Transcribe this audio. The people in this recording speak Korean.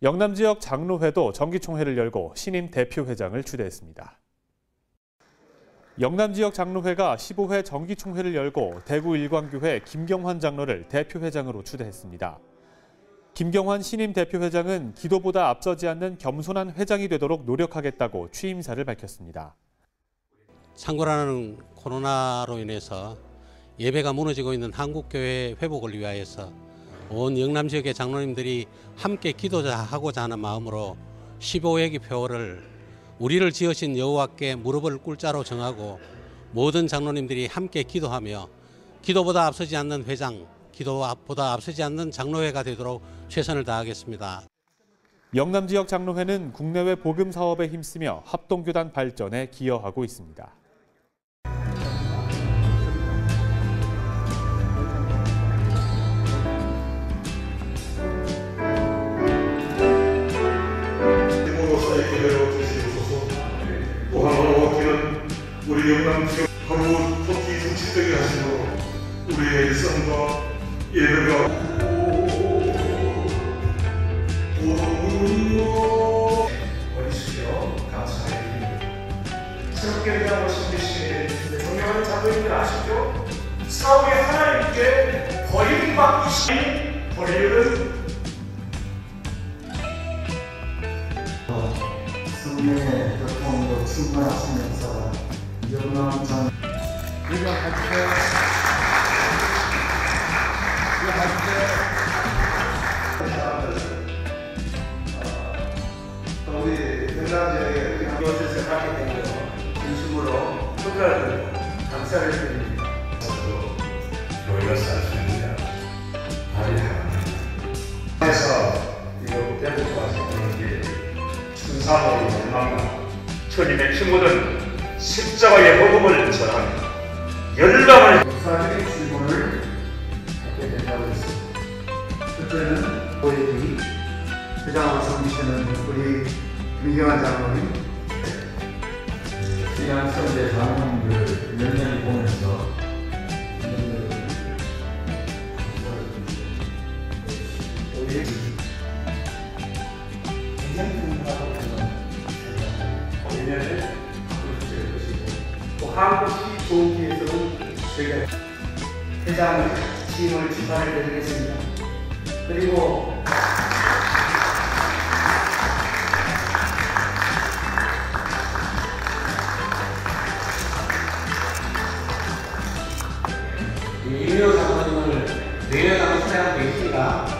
영남 지역 장로회도 정기총회를 열고 신임 대표회장을 추대했습니다. 영남 지역 장로회가 15회 정기총회를 열고 대구 일광교회 김경환 장로를 대표회장으로 추대했습니다. 김경환 신임 대표회장은 기도보다 앞서지 않는 겸손한 회장이 되도록 노력하겠다고 취임사를 밝혔습니다. 창궐하는 코로나로 인해서 예배가 무너지고 있는 한국교회 회복을 위하여서 온 영남 지역의 장로님들이 함께 기도하고자 하는 마음으로 15회기 표를 우리를 지으신 여호와께 무릎을 꿇자로 정하고 모든 장로님들이 함께 기도하며 기도보다 앞서지 않는 회장, 기도보다 앞서지 않는 장로회가 되도록 최선을 다하겠습니다. 영남 지역 장로회는 국내외 복음 사업에 힘쓰며 합동교단 발전에 기여하고 있습니다. 우리 영남 지역 하루 토끼 정치적인 하심으로 우리의 일상과 예배가 버리시며 감사드립니다. 새롭게 회장하신 대신에 존경하는 장로님들 아시죠? 사울의 하나님께 버림받기 시작인 버리는 성령의 교통으로 충만하신 역사가 영남 장 우리가 함께 우리 영남 지역에 이곳에서 하게 된 것 진심으로 축하를 감사를 드립니다. 교회가 살 수 있느냐 발휘합니다. 그래서 이거 대북 와서 그런 게 순사모의 열망과 주님의 친구는 십자가의 복음을 전하며 열방을 역사적인 질문을 하게 된다고 했습니다. 그때는 고객이 회장으로 섬기시는 우리 김경환 장로님, 귀한 선대 장로님들 열렬히 보면서 한국시 좋은 기회에서는 저희가 회장을 취임을 축하를 드리겠습니다. 그리고 이민호 장로님을 내려가고 사용하고 있습니다.